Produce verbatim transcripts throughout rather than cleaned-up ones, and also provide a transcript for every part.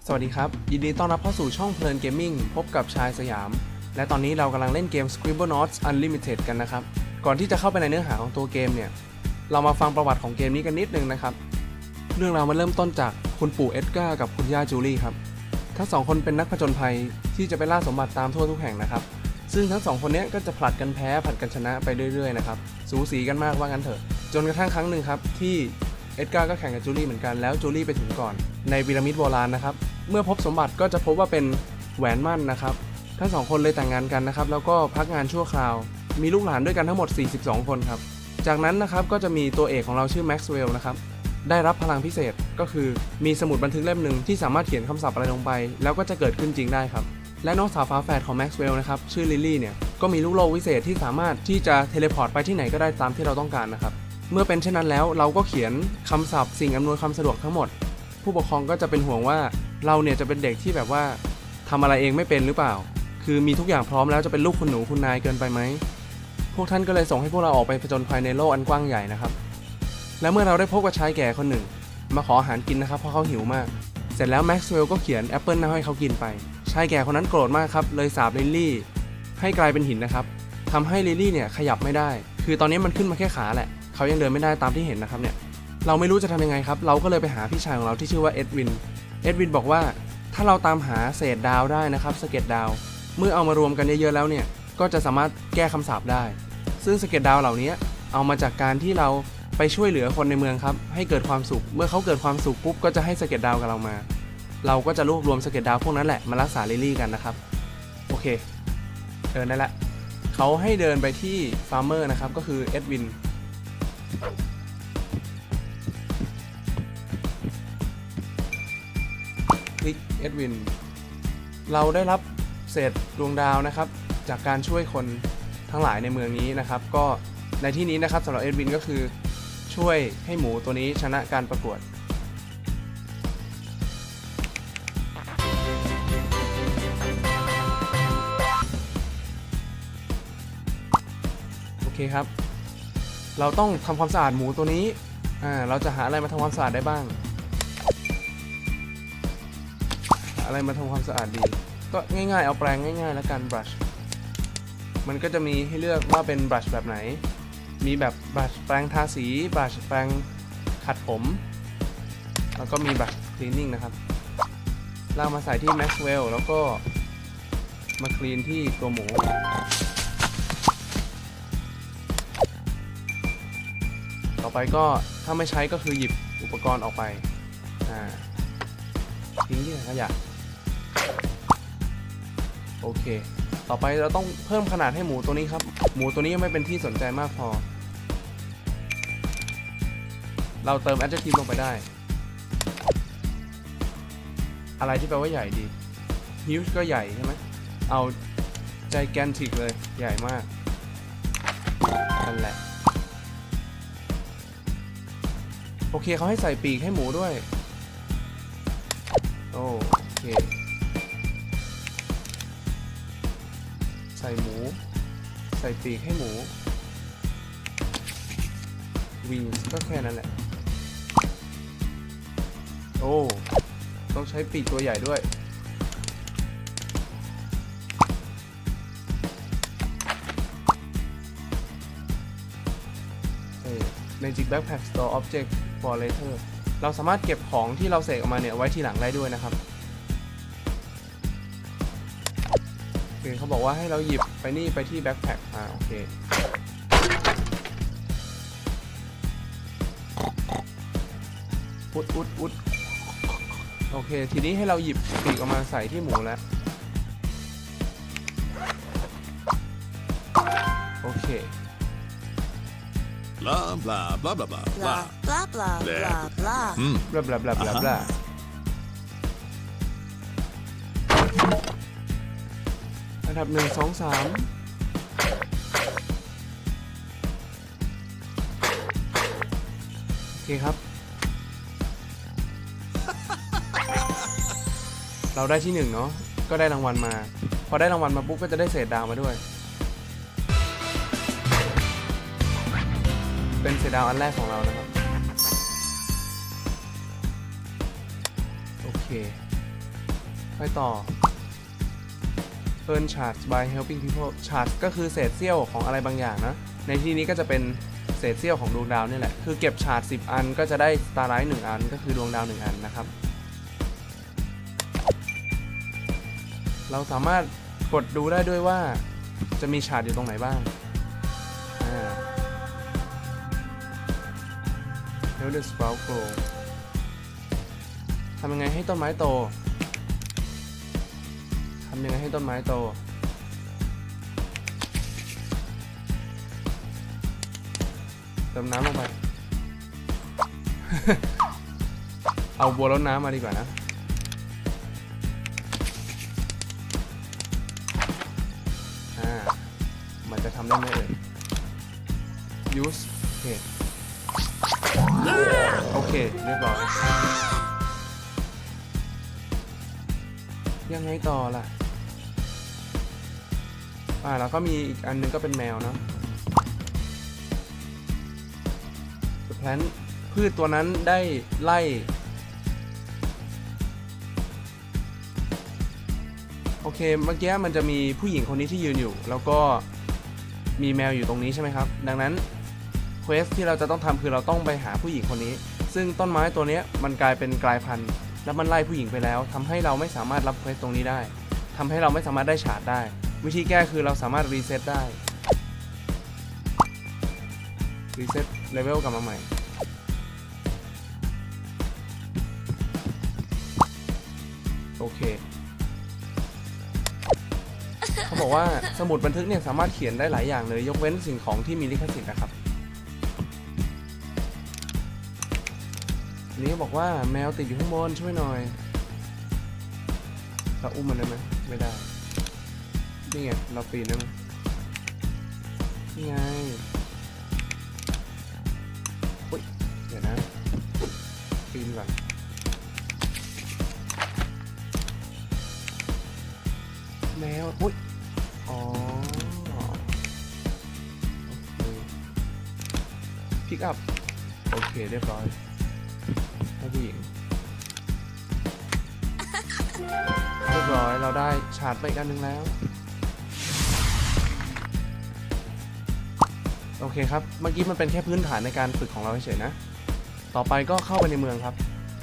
สวัสดีครับยินดีต้อนรับเข้าสู่ช่องเพลินเกมมิ่งพบกับชายสยามและตอนนี้เรากำลังเล่นเกม Scribblenauts Unlimited กันนะครับก่อนที่จะเข้าไปในเนื้อหาของตัวเกมเนี่ยเรามาฟังประวัติของเกมนี้กันนิดนึงนะครับเรื่องราวมันเริ่มต้นจากคุณปู่เอ็ดการ์กับคุณย่าจูลี่ครับทั้งสองคนเป็นนักผจญภัยที่จะไปล่าสมบัติตามทั่วทุกแห่งนะครับซึ่งทั้งสองคนนี้ก็จะผลัดกันแพ้ผลัดกันชนะไปเรื่อยๆนะครับสูสีกันมากว่างั้นเถอะจนกระทั่งครั้งหนึ่งครับที่เอ็ดการ์ก็แข่งกับจูลี่เหมือนกันแล้วจูลี่ไปถึงก่อนในพีระมิดโบราณนะครับเมื่อพบสมบัติก็จะพบว่าเป็นแหวนมั่นนะครับทั้งสองคนเลยแต่งงานกันนะครับแล้วก็พักงานชั่วคราวมีลูกหลานด้วยกันทั้งหมดสี่สิบสองคนครับจากนั้นนะครับก็จะมีตัวเอกของเราชื่อแม็กซ์เวลล์นะครับได้รับพลังพิเศษก็คือมีสมุดบันทึกเล่มหนึ่งที่สามารถเขียนคำศัพท์อะไรลงไปแล้วก็จะเกิดขึ้นจริงได้ครับและน้องสาวฝาแฝดของแม็กซ์เวลล์นะครับชื่อลิลลี่เนี่ยก็มีลูกโลกวิเศษที่สามารถที่จะเทเลพอร์ตไปที่ไหนก็ได้ตามที่เราต้องการนะครับเมื่อเป็นเช่นนั้นแล้วเราก็เขียนคำศัพท์สิ่งอำนวยความสะดวกทั้งหมดผู้ปกครองก็จะเป็นห่วงว่าเราเนี่ยจะเป็นเด็กที่แบบว่าทำอะไรเองไม่เป็นหรือเปล่าคือมีทุกอย่างพร้อมแล้วจะเป็นลูกคุณหนูคุณนายเกินไปไหมพวกท่านก็เลยส่งให้พวกเราออกไปผจญภัยในโลกอันกว้างใหญ่นะครับและเมื่อเราได้พบกับชายแก่คนหนึ่งมาขออาหารกินนะครับเพราะเขาหิวมากเสร็จแล้วแม็กซ์เวลล์ก็เขียนแอปเปิลให้เขากินไปชายแก่คนนั้นโกรธมากครับเลยสาปลิลลี่ให้กลายเป็นหินนะครับทำให้ลิลลี่เนี่ยขยับไม่ได้คือตอนนี้มันขึ้นมาแค่ขาแหละเขายังเดินไม่ได้ตามที่เห็นนะครับเนี่ยเราไม่รู้จะทำยังไงครับเราก็เลยไปหาพี่ชายของเราที่ชื่อว่าเอ็ดวินเอ็ดวินบอกว่าถ้าเราตามหาเศษดาวได้นะครับสะเก็ดดาวเมื่อเอามารวมกันเยอะๆแล้วเนี่ยก็จะสามารถแก้คำสาปได้ซึ่งสะเก็ดดาวเหล่านี้เอามาจากการที่เราไปช่วยเหลือคนในเมืองครับให้เกิดความสุขเมื่อเขาเกิดความสุขปุ๊บก็จะให้สะเก็ดดาวกับเรามาเราก็จะรวบรวมสะเก็ดดาวพวกนั้นแหละมารักษาลิลลี่กันนะครับโอเคเดินได้ละเขาให้เดินไปที่ฟาร์มเมอร์นะครับก็คือเอ็ดวินคลิกเอ็ดวินเราได้รับเศษดวงดาวนะครับจากการช่วยคนทั้งหลายในเมืองนี้นะครับก็ในที่นี้นะครับสำหรับเอ็ดวินก็คือช่วยให้หมูตัวนี้ชนะการประกวดโอเคครับเราต้องทำความสะอาดหมูตัวนี้อ่าเราจะหาอะไรมาทำความสะอาดได้บ้างอะไรมาทำความสะอาดดีก็ง่ายๆเอาแปรงง่ายๆแล้วกันบรัชมันก็จะมีให้เลือกว่าเป็นบรัชแบบไหนมีแบบบรัชแปรงทาสีบรัชแปรงขัดผมแล้วก็มีบรัชคลีนนิ่งนะครับเรามาใส่ที่แม็กซ์เวลล์แล้วก็มาคลีนที่ตัวหมูต่อไปก็ถ้าไม่ใช้ก็คือหยิบอุปกรณ์ออกไปอ่าทิ้งที่ขยะโอเคต่อไปเราต้องเพิ่มขนาดให้หมูตัวนี้ครับหมูตัวนี้ยังไม่เป็นที่สนใจมากพอเราเติม adjective ลงไปได้อะไรที่แปลว่าใหญ่ดี huge ก็ใหญ่ใช่ไหมเอา gigantic เลยใหญ่มากนั่นแหละโอเคเขาให้ใส่ปีกให้หมูด้วยโอเคใส่หมูใส่ปีกให้หมูวิงก็แค่นั้นแหละโอ้ต้องใช้ปีกตัวใหญ่ด้วยMagic Backpack Store Object for Later เราสามารถเก็บของที่เราเสกออกมาเนี่ยไว้ทีหลังได้ด้วยนะครับเขาบอกว่าให้เราหยิบไปนี่ไปที่ Backpack อ่าโอเคอุดอุดอุดโอเคทีนี้ให้เราหยิบปีกออกมาใส่ที่หมูแล้วโอเค blah blah blah blah blah blah blah blah blah blah mm. blah blah blah blah blah อันดับหนึ่งสองสามโอเคครับเราได้ที่หนึ่งเนาะก็ได้รางวัลมาพอได้รางวัลมาปุ๊บก็จะได้เศษดาวมาด้วยเป็นเศษดาวอันแรกของเรานะครับโอเคไปต่อ earn shards by helping people shards ก็คือเศษเสี้ยวของอะไรบางอย่างนะในที่นี้ก็จะเป็นเศษเสี้ยวของดวงดาวนี่แหละคือเก็บ shards สิบอันก็จะได้ starlight หนึ่งอันก็คือดวงดาวหนึ่งอันนะครับเราสามารถกดดูได้ด้วยว่าจะมี shards อยู่ตรงไหนบ้างอ่า help the sprout grow ทำยังไงให้ต้นไม้โตทำยังไงให้ต้นไม้โตเติมน้ำลงไป เอาบัวรดน้ำมาดีกว่านะอ่ามันจะทำได้ไหมเอ่ย use โอเคโอเคเรียบร้อยยังไงต่อล่ะอ่าแล้วก็มีอีกอันนึงก็เป็นแมวเนาะ The plant พืชตัวนั้นได้ไล่โอเคเมื่อกี้มันจะมีผู้หญิงคนนี้ที่ยืนอยู่แล้วก็มีแมวอยู่ตรงนี้ใช่ไหมครับดังนั้นเควสที่เราจะต้องทำคือเราต้องไปหาผู้หญิงคนนี้ซึ่งต้นไม้ตัวนี้มันกลายเป็นกลายพันธุ์แล้วมันไล่ผู้หญิงไปแล้วทำให้เราไม่สามารถรับเควสตรงนี้ได้ทำให้เราไม่สามารถได้ฉาดได้วิธีแก้คือเราสามารถรีเซ็ตได้รีเซ็ตเลเวลกลับมาใหม่โอเคเขาบอกว่าสมุดบันทึกเนี่ยสามารถเขียนได้หลายอย่างเลยยกเว้นสิ่งของที่มีลิขสิทธิ์นะครับนี้บอกว่าแมวติดอยู่ข้างบนช่วยหน่อยเราอุ้มมันได้ไหมไม่ได้นี่ไงเราปีนได้ไหมนี่ไงอุ๊ยเดี๋ยวนะปีนก่อนแมวอุ๊ยอ๋อโอเคพิกอัพโอเคเรียบร้อยให้ผู้หญิงเรียบร้อยเราได้ชาร์จไปอีกอันหนึ่งแล้วโอเคครับเมื่อกี้มันเป็นแค่พื้นฐานในการฝึกของเราเฉยๆนะต่อไปก็เข้าไปในเมืองครับ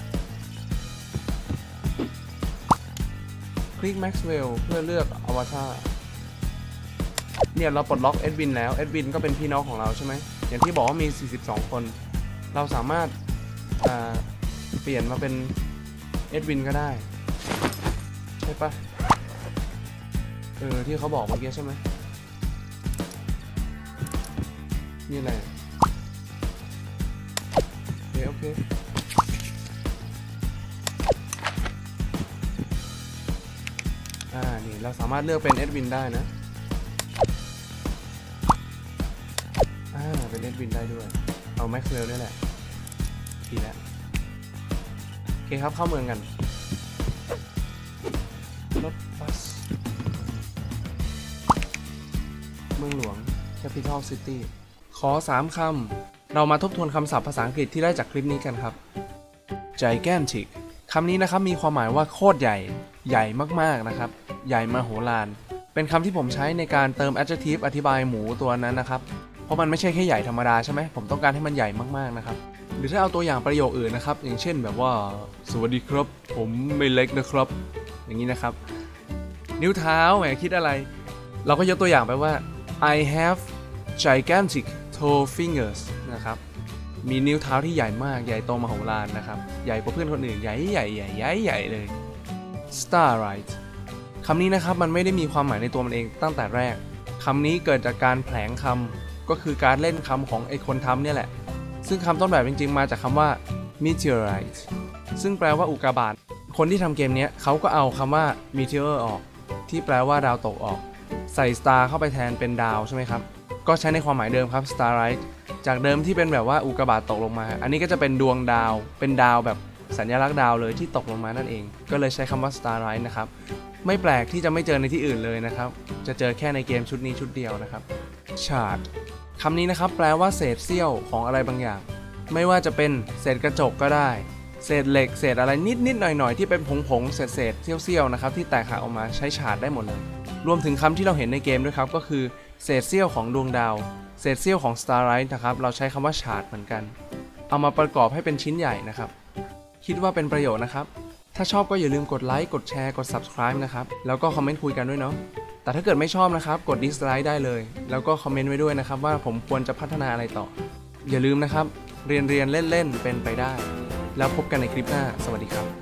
คลิก Maxwell เพื่อเลือกอวตารเนี่ยเราปลดล็อกเอ็ดวินแล้วเอ็ดวินก็เป็นพี่น้องของเราใช่ไหมอย่างที่บอกว่ามีสี่สิบสองคนเราสามารถเปลี่ยนมาเป็นเอ็ดวินก็ได้ใช่ปะเออที่เขาบอกเมื่อกี้ใช่ไหมนี่อะไรโอเคโอเคอ่านี่เราสามารถเลือกเป็นเอ็ดวินได้นะอ่าเป็นเอ็ดวินได้ด้วยเอาแม็กซ์เวลนี่แหละดีแล้วโอเคครับเข้าเมืองกันรถบัสเมืองหลวง Capital City ขอสามคำเรามาทบทวนคำศัพท์ภาษาอังกฤษที่ได้จากคลิปนี้กันครับ Gigantic คำนี้นะครับมีความหมายว่าโคตรใหญ่ใหญ่มากๆนะครับใหญ่มโหฬารเป็นคำที่ผมใช้ในการเติม adjective อธิบายหมูตัวนั้นนะครับเพราะมันไม่ใช่แค่ใหญ่ธรรมดาใช่ไหมผมต้องการให้มันใหญ่มากๆนะครับหรือถ้าเอาตัวอย่างประโยคอื่นนะครับอย่างเช่นแบบว่าสวัสดีครับผมไม่เล็กนะครับอย่างนี้นะครับนิ้วเท้าแหมคิดอะไรเราก็ยกตัวอย่างไปว่า I have gigantic toe fingers นะครับมีนิ้วเท้าที่ใหญ่มากใหญ่โตมโหฬารนะครับใหญ่กว่าเพื่อนคนอื่นใหญ่ใหญ่ใหญ่ใหญ่ใหญ่เลย starlight คำนี้นะครับมันไม่ได้มีความหมายในตัวมันเองตั้งแต่แรกคำนี้เกิดจากการแผลงคำก็คือการเล่นคำของไอ้คนทำเนี่ยแหละซึ่งคำต้นแบบจริงๆมาจากคำว่า meteorite ซึ่งแปลว่าอุกกาบาตคนที่ทำเกมนี้เขาก็เอาคำว่า meteor ออกที่แปลว่าดาวตกออกใส่ star เข้าไปแทนเป็นดาวใช่ไหมครับก็ใช้ในความหมายเดิมครับ starlight จากเดิมที่เป็นแบบว่าอุกกาบาตตกลงมาอันนี้ก็จะเป็นดวงดาวเป็นดาวแบบสัญลักษณ์ดาวเลยที่ตกลงมานั่นเองก็เลยใช้คำว่า starlight นะครับไม่แปลกที่จะไม่เจอในที่อื่นเลยนะครับจะเจอแค่ในเกมชุดนี้ชุดเดียวนะครับ shard คำนี้นะครับแปลว่าเศษเสี้ยวของอะไรบางอย่างไม่ว่าจะเป็นเศษกระจกก็ได้เศษเหล็กเศษอะไรนิดๆหน่อยๆที่เป็นผงๆเศษๆเสี้ยวๆนะครับที่แตกหักออกมาใช้ฉาดได้หมดเลยรวมถึงคำที่เราเห็นในเกมด้วยครับก็คือเศษเสี้ยวของดวงดาวเศษเสี้ยวของ Starlight นะครับเราใช้คำว่าฉาดเหมือนกันเอามาประกอบให้เป็นชิ้นใหญ่นะครับคิดว่าเป็นประโยชน์นะครับถ้าชอบก็อย่าลืมกดไลค์กดแชร์กด Subscribe นะครับแล้วก็คอมเมนต์คุยกันด้วยเนาะแต่ถ้าเกิดไม่ชอบนะครับกด Dislike ได้เลยแล้วก็คอมเมนต์ไว้ด้วยนะครับว่าผมควรจะพัฒนาอะไรต่ออย่าลืมนะครับเรียนเรียนเล่นเล่นเป็นไปได้แล้วพบกันในคลิปหน้าสวัสดีครับ